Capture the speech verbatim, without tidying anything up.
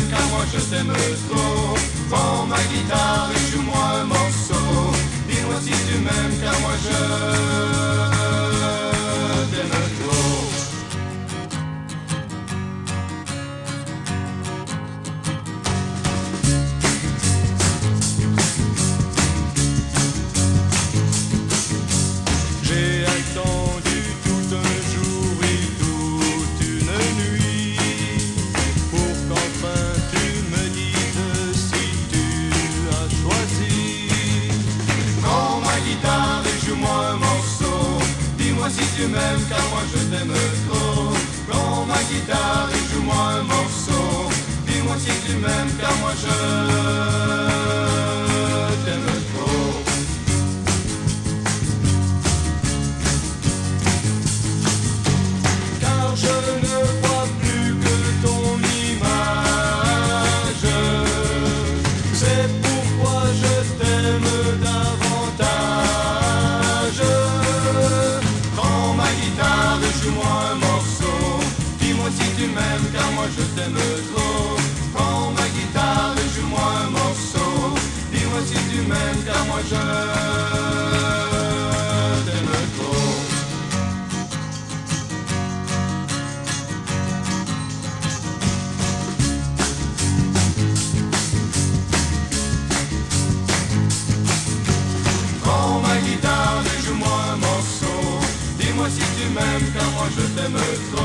m'aimes car moi je t'aime trop. Prends ma guitare et joue-moi un morceau. Dis-moi si tu m'aimes car moi je t'aime trop. J'ai attendu tout un jour et toute une nuit pour qu'enfin tu me dises si tu as choisi. Prends ma guitare et joue-moi un morceau. Dis-moi si tu m'aimes car moi je t'aime trop. Prends ma guitare et joue-moi un morceau. Dis-moi si tu m'aimes car moi je t'aime trop. Je ne vois plus que ton image. C'est pourquoi je t'aime davantage. Prends ma guitare et joue-moi un morceau. Dis-moi si tu m'aimes car moi je t'aime trop. Prends ma guitare et joue-moi un morceau. Dis-moi si tu m'aimes car moi je t'aime trop. Dis-moi si tu m'aimes car moi je t'aime trop.